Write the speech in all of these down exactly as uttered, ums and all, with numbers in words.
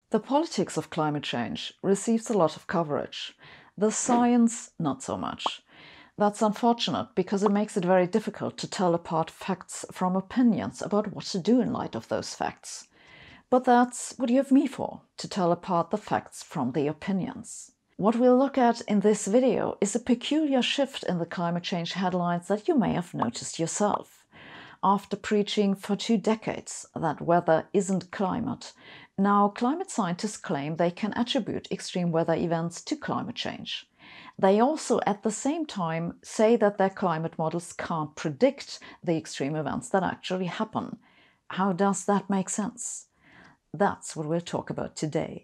The politics of climate change receives a lot of coverage. The science, not so much. That's unfortunate because it makes it very difficult to tell apart facts from opinions about what to do in light of those facts. But that's what you have me for, to tell apart the facts from the opinions. What we'll look at in this video is a peculiar shift in the climate change headlines that you may have noticed yourself. After preaching for two decades that weather isn't climate, now climate scientists claim they can attribute extreme weather events to climate change. They also at the same time say that their climate models can't predict the extreme events that actually happen. How does that make sense? That's what we'll talk about today.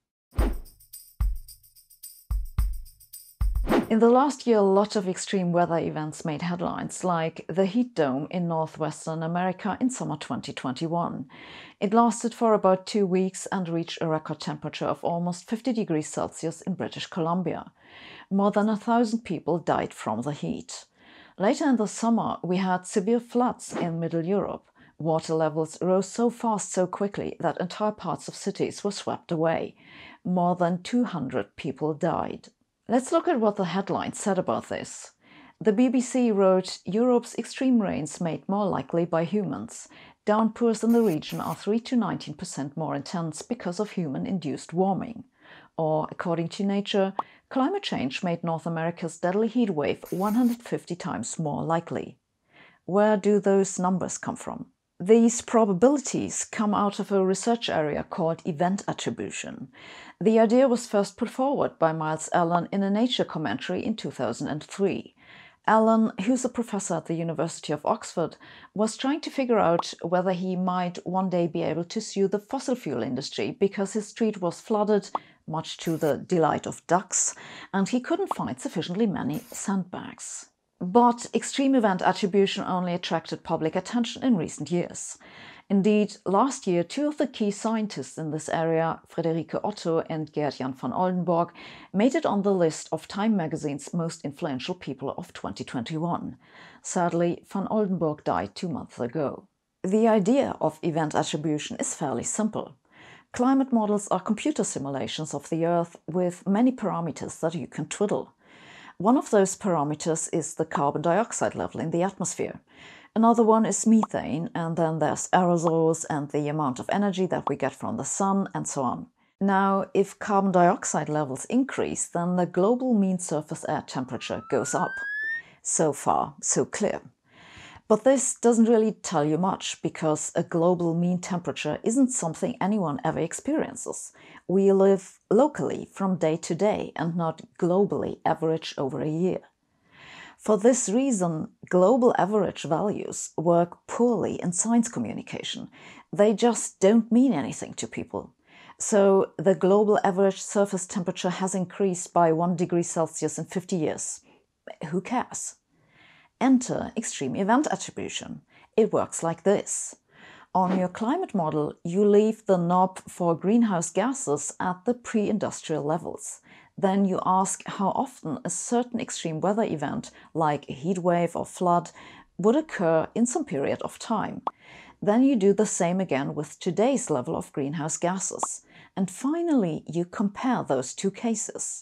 In the last year, a lot of extreme weather events made headlines, like the heat dome in northwestern America in summer twenty twenty-one. It lasted for about two weeks and reached a record temperature of almost fifty degrees Celsius in British Columbia. More than a thousand people died from the heat. Later in the summer, we had severe floods in Middle Europe. Water levels rose so fast so quickly that entire parts of cities were swept away. More than two hundred people died. Let's look at what the headline said about this. The B B C wrote, "Europe's extreme rains made more likely by humans. Downpours in the region are three to nineteen percent more intense because of human-induced warming." Or, according to Nature, climate change made North America's deadly heat wave one hundred fifty times more likely. Where do those numbers come from? These probabilities come out of a research area called event attribution. The idea was first put forward by Myles Allen in a Nature commentary in two thousand three. Allen, who's a professor at the University of Oxford, was trying to figure out whether he might one day be able to sue the fossil fuel industry because his street was flooded, much to the delight of ducks, and he couldn't find sufficiently many sandbags. But extreme event attribution only attracted public attention in recent years. Indeed, last year, two of the key scientists in this area, Friederike Otto and Gert-Jan van Oldenburg, made it on the list of Time magazine's most influential people of twenty twenty-one. Sadly, van Oldenburg died two months ago. The idea of event attribution is fairly simple. Climate models are computer simulations of the Earth with many parameters that you can twiddle. One of those parameters is the carbon dioxide level in the atmosphere. Another one is methane, and then there's aerosols and the amount of energy that we get from the sun, and so on. Now, if carbon dioxide levels increase, then the global mean surface air temperature goes up. So far, so clear. But this doesn't really tell you much, because a global mean temperature isn't something anyone ever experiences. We live locally from day to day and not globally average over a year. For this reason, global average values work poorly in science communication. They just don't mean anything to people. So the global average surface temperature has increased by one degree Celsius in fifty years. Who cares? Enter extreme event attribution. It works like this. On your climate model, you leave the knob for greenhouse gases at the pre-industrial levels. Then you ask how often a certain extreme weather event, like a heat wave or flood, would occur in some period of time. Then you do the same again with today's level of greenhouse gases. And finally, you compare those two cases.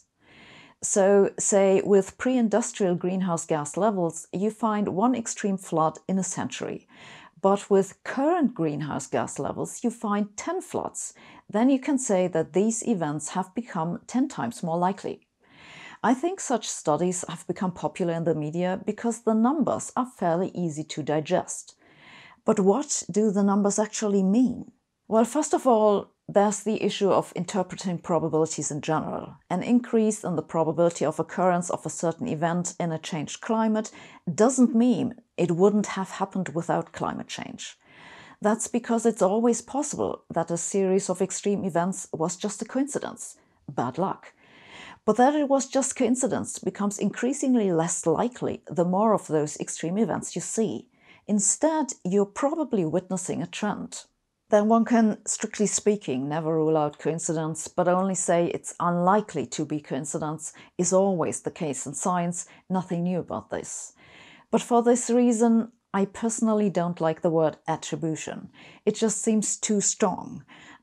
So, say, with pre-industrial greenhouse gas levels, you find one extreme flood in a century. But with current greenhouse gas levels, you find ten floods. Then you can say that these events have become ten times more likely. I think such studies have become popular in the media because the numbers are fairly easy to digest. But what do the numbers actually mean? Well, first of all, there's the issue of interpreting probabilities in general. An increase in the probability of occurrence of a certain event in a changed climate doesn't mean it wouldn't have happened without climate change. That's because it's always possible that a series of extreme events was just a coincidence, bad luck. But that it was just coincidence becomes increasingly less likely the more of those extreme events you see. Instead, you're probably witnessing a trend. Then one can, strictly speaking, never rule out coincidence, but only say it's unlikely to be coincidence is always the case in science, nothing new about this. But for this reason, I personally don't like the word attribution. It just seems too strong.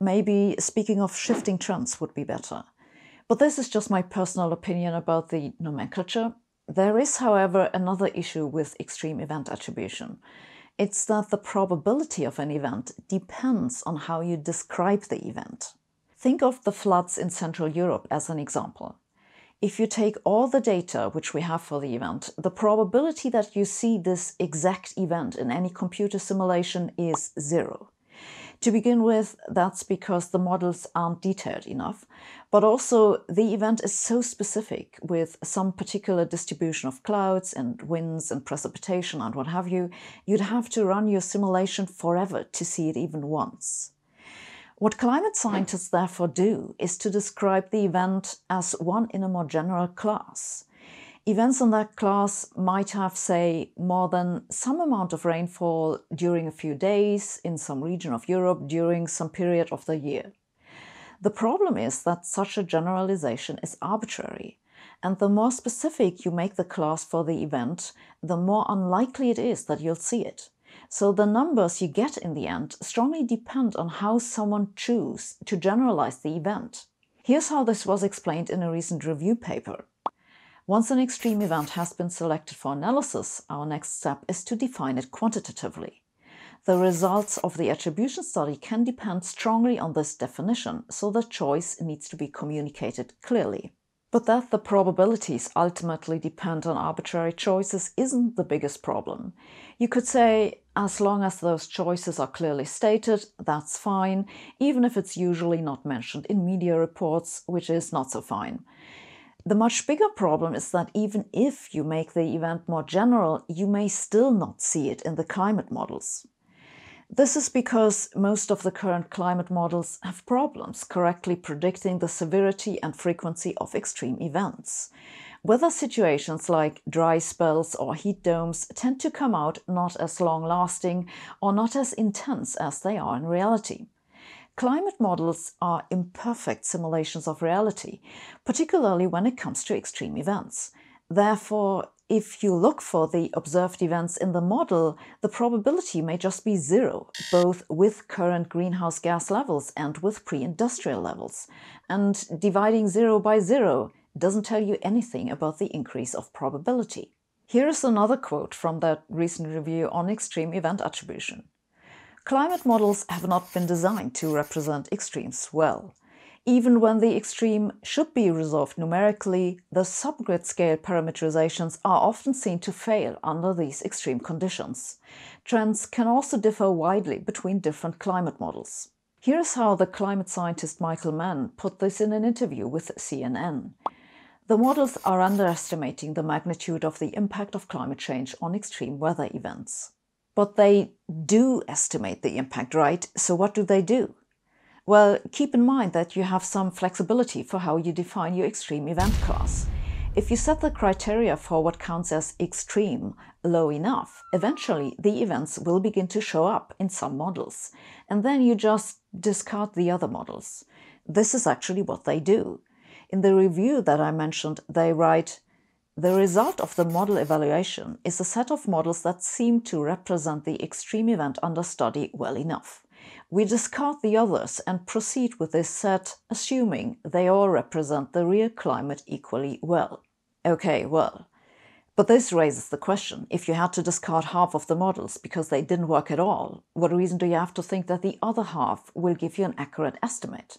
maybe speaking of shifting trends would be better. But this is just my personal opinion about the nomenclature. There is, however, another issue with extreme event attribution. It's that the probability of an event depends on how you describe the event. Think of the floods in Central Europe as an example. If you take all the data which we have for the event, the probability that you see this exact event in any computer simulation is zero. To begin with, that's because the models aren't detailed enough, but also the event is so specific with some particular distribution of clouds and winds and precipitation and what have you, you'd have to run your simulation forever to see it even once. What climate scientists therefore do is to describe the event as one in a more general class. Events in that class might have, say, more than some amount of rainfall during a few days in some region of Europe during some period of the year. The problem is that such a generalization is arbitrary, and the more specific you make the class for the event, the more unlikely it is that you'll see it. So the numbers you get in the end strongly depend on how someone chooses to generalize the event. Here's how this was explained in a recent review paper. Once an extreme event has been selected for analysis, our next step is to define it quantitatively. The results of the attribution study can depend strongly on this definition, so the choice needs to be communicated clearly. But that the probabilities ultimately depend on arbitrary choices isn't the biggest problem. You could say, as long as those choices are clearly stated, that's fine, even if it's usually not mentioned in media reports, which is not so fine. The much bigger problem is that even if you make the event more general, you may still not see it in the climate models. This is because most of the current climate models have problems correctly predicting the severity and frequency of extreme events. Weather situations like dry spells or heat domes tend to come out not as long-lasting or not as intense as they are in reality. Climate models are imperfect simulations of reality, particularly when it comes to extreme events. Therefore, if you look for the observed events in the model, the probability may just be zero, both with current greenhouse gas levels and with pre-industrial levels. And dividing zero by zero doesn't tell you anything about the increase of probability. Here is another quote from that recent review on extreme event attribution. Climate models have not been designed to represent extremes well. Even when the extreme should be resolved numerically, the subgrid scale parameterizations are often seen to fail under these extreme conditions. Trends can also differ widely between different climate models. Here's how the climate scientist Michael Mann put this in an interview with C N N. The models are underestimating the magnitude of the impact of climate change on extreme weather events. But they do estimate the impact, right? So what do they do? Well, keep in mind that you have some flexibility for how you define your extreme event class. If you set the criteria for what counts as extreme low enough, eventually the events will begin to show up in some models, and then you just discard the other models. This is actually what they do. In the review that I mentioned, they write, "The result of the model evaluation is a set of models that seem to represent the extreme event under study well enough. We discard the others and proceed with this set, assuming they all represent the real climate equally well." Okay, well, but this raises the question, if you had to discard half of the models because they didn't work at all, what reason do you have to think that the other half will give you an accurate estimate?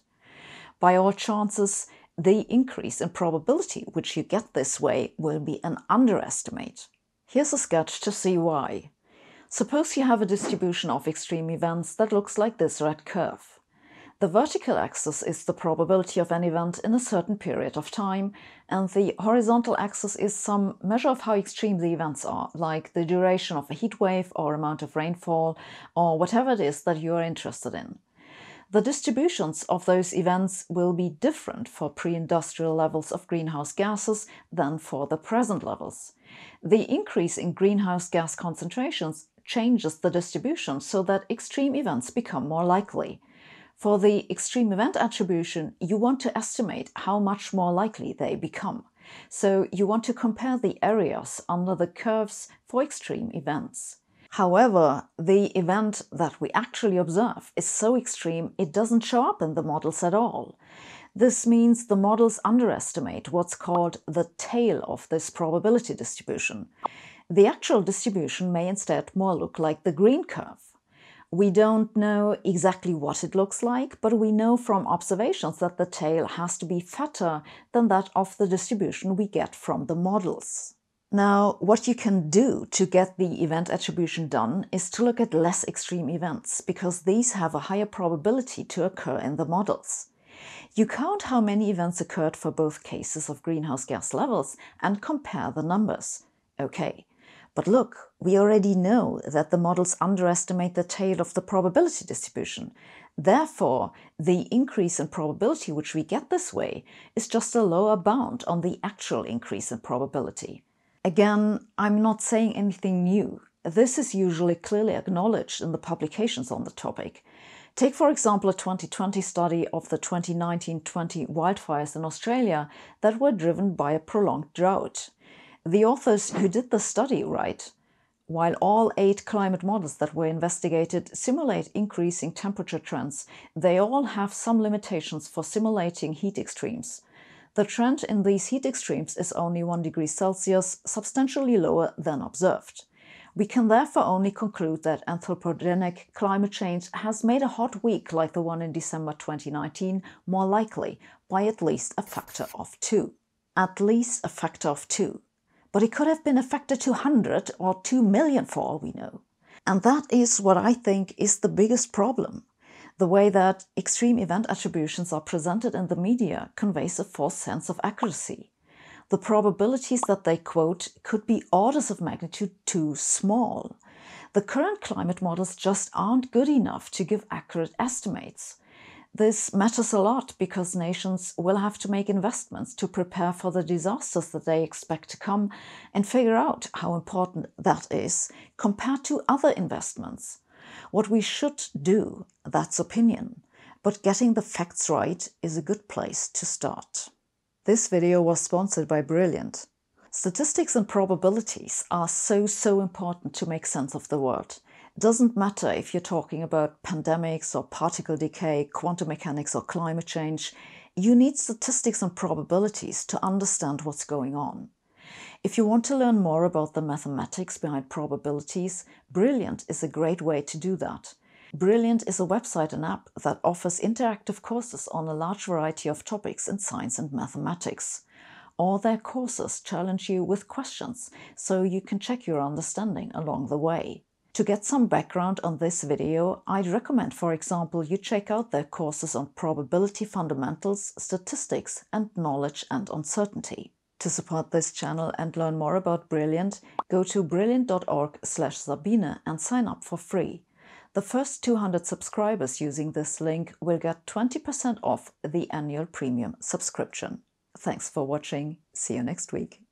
By all chances, the increase in probability which you get this way will be an underestimate. Here's a sketch to see why. Suppose you have a distribution of extreme events that looks like this red curve. The vertical axis is the probability of an event in a certain period of time, and the horizontal axis is some measure of how extreme the events are, like the duration of a heat wave or amount of rainfall, or whatever it is that you are interested in. The distributions of those events will be different for pre-industrial levels of greenhouse gases than for the present levels. The increase in greenhouse gas concentrations changes the distribution so that extreme events become more likely. For the extreme event attribution, you want to estimate how much more likely they become. So you want to compare the areas under the curves for extreme events. However, the event that we actually observe is so extreme it doesn't show up in the models at all. This means the models underestimate what's called the tail of this probability distribution. The actual distribution may instead more look like the green curve. We don't know exactly what it looks like, but we know from observations that the tail has to be fatter than that of the distribution we get from the models. Now, what you can do to get the event attribution done is to look at less extreme events, because these have a higher probability to occur in the models. You count how many events occurred for both cases of greenhouse gas levels and compare the numbers. Okay, but look, we already know that the models underestimate the tail of the probability distribution. Therefore, the increase in probability which we get this way is just a lower bound on the actual increase in probability. Again, I'm not saying anything new. This is usually clearly acknowledged in the publications on the topic. Take, for example, a twenty twenty study of the twenty nineteen twenty wildfires in Australia that were driven by a prolonged drought. The authors who did the study write, while all eight climate models that were investigated simulate increasing temperature trends, they all have some limitations for simulating heat extremes. The trend in these heat extremes is only one degree Celsius, substantially lower than observed. We can therefore only conclude that anthropogenic climate change has made a hot week like the one in December twenty nineteen more likely by at least a factor of two. At least a factor of two. But it could have been a factor two hundred or two million for all we know. And that is what I think is the biggest problem. The way that extreme event attributions are presented in the media conveys a false sense of accuracy. The probabilities that they quote could be orders of magnitude too small. The current climate models just aren't good enough to give accurate estimates. This matters a lot because nations will have to make investments to prepare for the disasters that they expect to come and figure out how important that is compared to other investments. What we should do, that's opinion, but getting the facts right is a good place to start. This video was sponsored by Brilliant. Statistics and probabilities are so, so important to make sense of the world. It doesn't matter if you're talking about pandemics or particle decay, quantum mechanics or climate change. You need statistics and probabilities to understand what's going on. If you want to learn more about the mathematics behind probabilities, Brilliant is a great way to do that. Brilliant is a website and app that offers interactive courses on a large variety of topics in science and mathematics. All their courses challenge you with questions, so you can check your understanding along the way. To get some background on this video, I'd recommend, for example, you check out their courses on probability fundamentals, statistics, and knowledge and uncertainty. To support this channel and learn more about Brilliant, go to brilliant dot org slash Sabine and sign up for free. The first two hundred subscribers using this link will get twenty percent off the annual premium subscription. Thanks for watching. See you next week.